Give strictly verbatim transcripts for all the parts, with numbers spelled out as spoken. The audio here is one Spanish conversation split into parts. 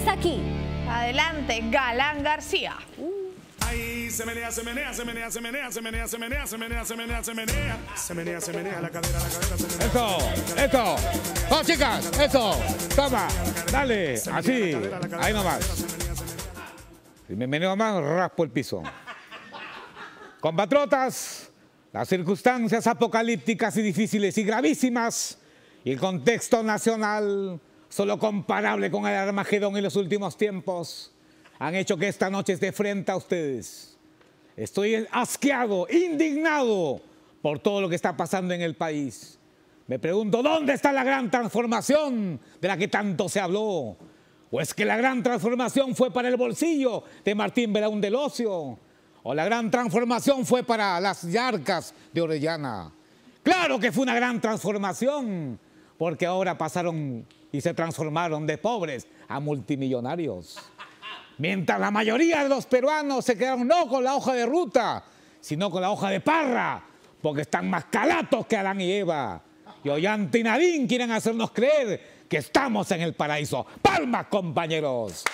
está aquí. Adelante, Galán García. Ay, se menea, se menea, se menea, se menea, se menea, se menea, se menea, se menea, se menea, se menea, se menea, la cadera, la cadera, se menea. Eso, eso. ¡Oh, chicas! Eso. Toma. Dale. Así. Ahí nomás. Si me meneo más, raspo el piso. Compatriotas, las circunstancias apocalípticas y difíciles y gravísimas y el contexto nacional solo comparable con el Armagedón en los últimos tiempos han hecho que esta noche esté frente a ustedes. Estoy asqueado, indignado por todo lo que está pasando en el país. Me pregunto, ¿dónde está la gran transformación de la que tanto se habló? ¿O es que la gran transformación fue para el bolsillo de Martín Belaúnde Locio? ¿O la gran transformación fue para las yarcas de Orellana? ¡Claro que fue una gran transformación! Porque ahora pasaron y se transformaron de pobres a multimillonarios. Mientras la mayoría de los peruanos se quedaron no con la hoja de ruta, sino con la hoja de parra, porque están más calatos que Adán y Eva. Y Ollanta y Nadine quieren hacernos creer que estamos en el paraíso. ¡Palmas, compañeros!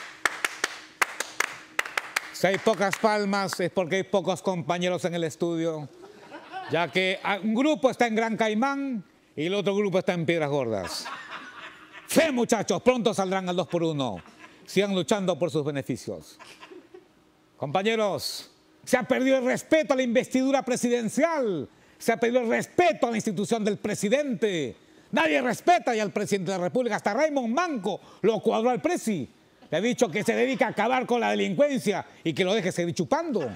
Si hay pocas palmas es porque hay pocos compañeros en el estudio, ya que un grupo está en Gran Caimán y el otro grupo está en Piedras Gordas. Fe, muchachos, pronto saldrán al dos por uno. Sigan luchando por sus beneficios. Compañeros, se ha perdido el respeto a la investidura presidencial. Se ha perdido el respeto a la institución del presidente. Nadie respeta ya al presidente de la República. Hasta Raymond Manco lo cuadró al presi. Le ha dicho que se dedica a acabar con la delincuencia y que lo deje seguir chupando.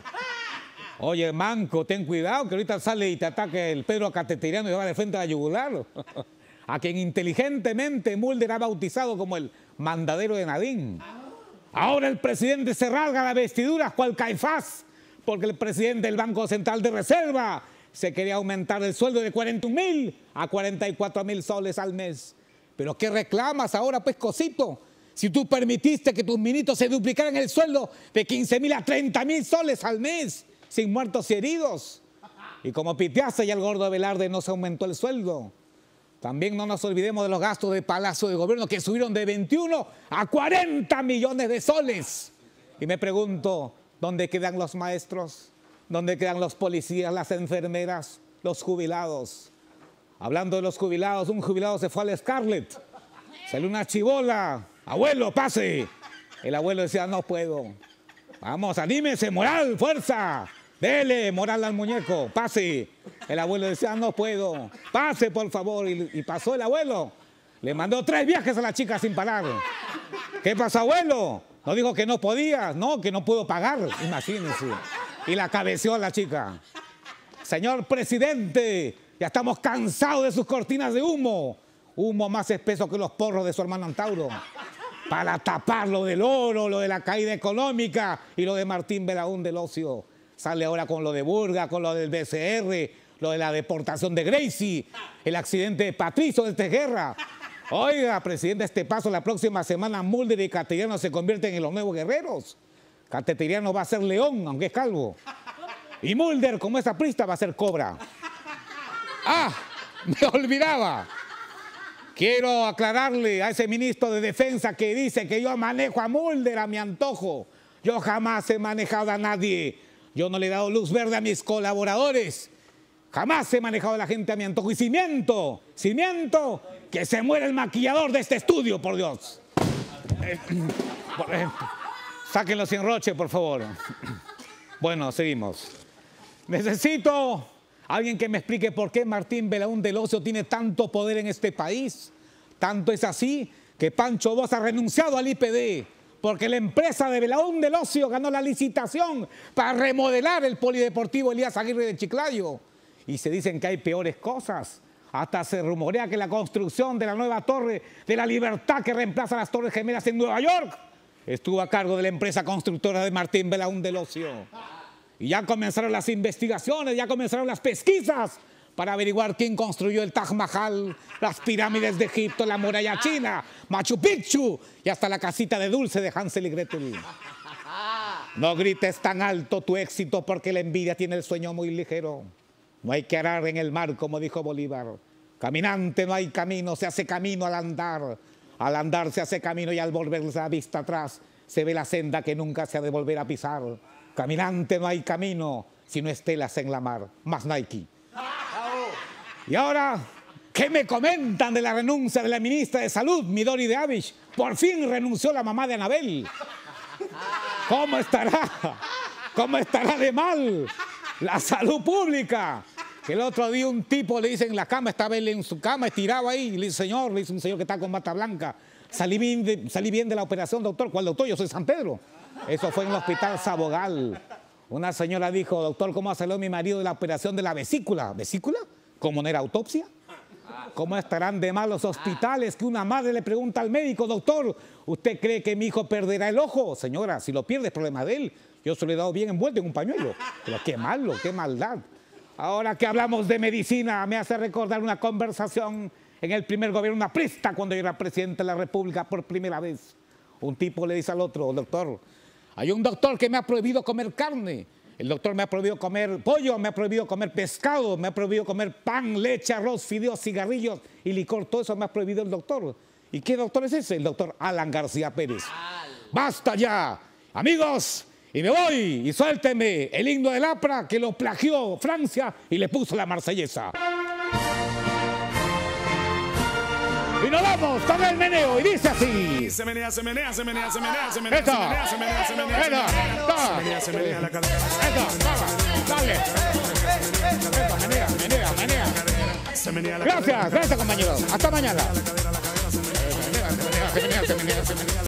Oye, Manco, ten cuidado que ahorita sale y te ataque el Pedro Cateteriano y va de frente a la yugular. A quien inteligentemente Mulder ha bautizado como el mandadero de Nadine. Ahora el presidente se rasga las vestiduras cual Caifás, porque el presidente del Banco Central de Reserva se quería aumentar el sueldo de cuarenta y un mil a cuarenta y cuatro mil soles al mes. ¿Pero qué reclamas ahora, pues, cosito? Si tú permitiste que tus ministros se duplicaran el sueldo de quince mil a treinta mil soles al mes, sin muertos y heridos. Y como piteaste ya el gordo Velarde no se aumentó el sueldo. También no nos olvidemos de los gastos de Palacio de Gobierno que subieron de veintiuno a cuarenta millones de soles. Y me pregunto, ¿dónde quedan los maestros? ¿Dónde quedan los policías, las enfermeras, los jubilados? Hablando de los jubilados, un jubilado se fue al Scarlett. Salió una chibola. Abuelo, pase. El abuelo decía, no puedo. Vamos, anímese, moral, fuerza. Dele moral al muñeco, pase. El abuelo decía, no puedo. Pase, por favor. Y, y pasó el abuelo. Le mandó tres viajes a la chica sin parar. ¿Qué pasa, abuelo? No dijo que no podía, no, que no puedo pagar. Imagínense. Y la cabeció a la chica. Señor presidente, ya estamos cansados de sus cortinas de humo. Humo más espeso que los porros de su hermano Antauro. Para tapar lo del oro, lo de la caída económica y lo de Martín Belaúnde Locio. Sale ahora con lo de Burga, con lo del B C R, lo de la deportación de Gracie, el accidente de Patricio de Guerra. Oiga, presidente, a este paso, la próxima semana Mulder y Cateriano se convierten en los nuevos guerreros. Cateriano va a ser león, aunque es calvo. Y Mulder, como es aprista, va a ser cobra. ¡Ah! Me olvidaba. Quiero aclararle a ese ministro de Defensa que dice que yo manejo a Mulder a mi antojo. Yo jamás he manejado a nadie. Yo no le he dado luz verde a mis colaboradores. Jamás he manejado a la gente a mi antojo. Y si miento, si miento, que se muera el maquillador de este estudio, por Dios. Eh, eh, sáquenlo sin roche, por favor. Bueno, seguimos. Necesito alguien que me explique por qué Martín Belaúnde Locio tiene tanto poder en este país. Tanto es así que Pancho Bosch ha renunciado al I P D. Porque la empresa de Belaúnde Locio ganó la licitación para remodelar el polideportivo Elías Aguirre de Chiclayo. Y se dicen que hay peores cosas. Hasta se rumorea que la construcción de la nueva Torre de la Libertad que reemplaza las Torres Gemelas en Nueva York estuvo a cargo de la empresa constructora de Martín Belaúnde Locio. Y ya comenzaron las investigaciones, ya comenzaron las pesquisas para averiguar quién construyó el Taj Mahal, las pirámides de Egipto, la muralla china, Machu Picchu y hasta la casita de dulce de Hansel y Gretel. No grites tan alto tu éxito porque la envidia tiene el sueño muy ligero. No hay que arar en el mar, como dijo Bolívar. Caminante no hay camino, se hace camino al andar. Al andar se hace camino y al volver la vista atrás se ve la senda que nunca se ha de volver a pisar. Caminante no hay camino, sino estelas en la mar. Más Nike. Y ahora, ¿qué me comentan de la renuncia de la ministra de Salud, Midori de Avish? Por fin renunció la mamá de Anabel. ¿Cómo estará? ¿Cómo estará de mal la salud pública? Que el otro día un tipo le dice en la cama, estaba él en su cama, estirado ahí, y le dice, señor, le dice un señor que está con bata blanca, salí bien de, salí bien de la operación, doctor. ¿Cuál doctor? Yo soy San Pedro. Eso fue en el hospital Sabogal. Una señora dijo, doctor, ¿cómo salió mi marido de la operación de la vesícula? ¿Vesícula? ¿Cómo no era autopsia? ¿Cómo estarán de mal los hospitales que una madre le pregunta al médico, doctor, ¿usted cree que mi hijo perderá el ojo? Señora, si lo pierde es problema de él. Yo se lo he dado bien envuelto en un pañuelo. Pero qué malo, qué maldad. Ahora que hablamos de medicina, me hace recordar una conversación en el primer gobierno aprista cuando yo era presidente de la República por primera vez. Un tipo le dice al otro, doctor, hay un doctor que me ha prohibido comer carne. El doctor me ha prohibido comer pollo, me ha prohibido comer pescado, me ha prohibido comer pan, leche, arroz, fideos, cigarrillos y licor. Todo eso me ha prohibido el doctor. ¿Y qué doctor es ese? El doctor Alan García Pérez. ¡Basta ya! Amigos, y me voy, y suélteme el himno del APRA que lo plagió Francia y le puso la marsellesa. Y nos vamos con el meneo, y dice así. Se menea, se menea, se menea, se menea, se menea, se Eso. menea, se menea, se menea, se Eso. menea, se menea, se menea la cadera. Eso, dale. Eso, menea, menea, menea. Se menea la Gracias, gracias compañeros. Hasta mañana. cadera, la cadera, se menea. Se menea, se menea, se menea, se menea.